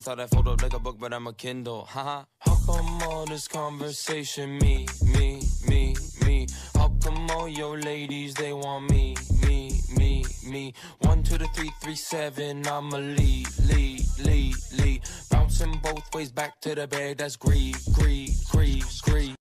Thought I fold up like a book, but I'm a Kindle. Haha. How come all this conversation? Me. How come all your ladies, they want me? 1 to the 3, 3, 7. I'ma lead. Bouncing both ways back to the bed. That's greed.